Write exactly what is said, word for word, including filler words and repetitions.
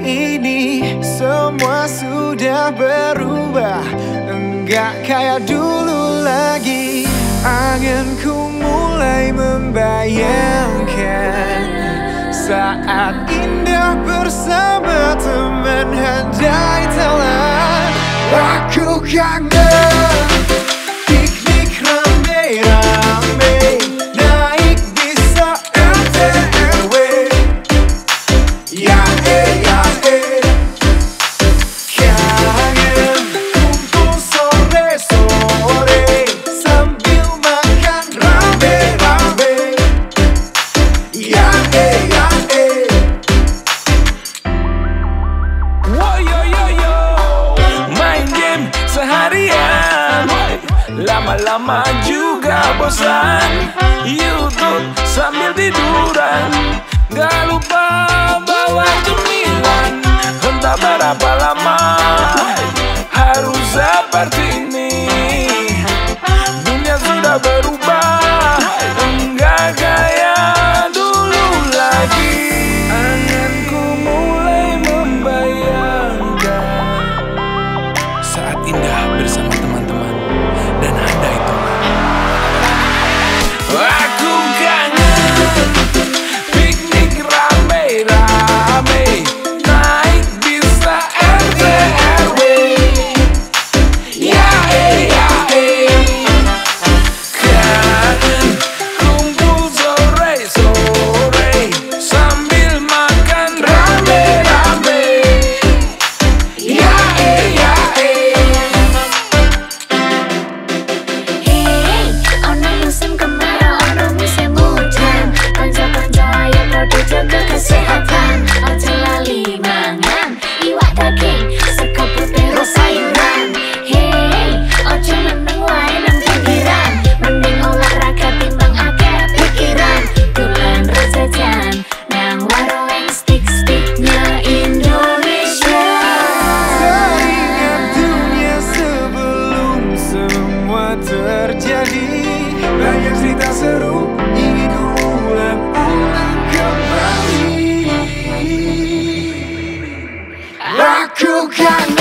ini semua sudah berubah, enggak kayak dulu lagi. Anganku mulai membayangkan saat indah bersama teman handai telan. Aku kangen piknik rame-rame, naik bisa R T R W. Ya eh ya eh, kangen kumpul sore-sore sambil makan rame-rame. Ya eh ya eh. Wow, yo yo yo, main game seharian, lama-lama juga bosan. YouTube sambil tiduran, gak lupa bawa cemilan. Entah berapa lama harus seperti ini. Dunia sudah berubah, enggak kayak dulu lagi. Anganku mulai membayangkan saat indah bersama teman-teman dan handai teman. Aku kangen piknik rame-rame, naik bisa R T R W. Ya eh ya eh, kangen kumpul sore-sore sambil makan rame-rame. Ya eh ya eh. Hey, ono musim kemarau, ono musim hujan. Konco-konco ayo podo jaga kesehatan. Ojo lali mangan iwak daging, sego putih ro sayuran. Hey, ojo meneng wae nang pinggiran, mending olahraga timbang akeh pikiran. Dolan rejajan nang warung stick-sticknya Indonesia. Teringat dunia sebelum semua terjadi, banyak cerita seru ingin ku ulang-ulang kembali. Aku kangen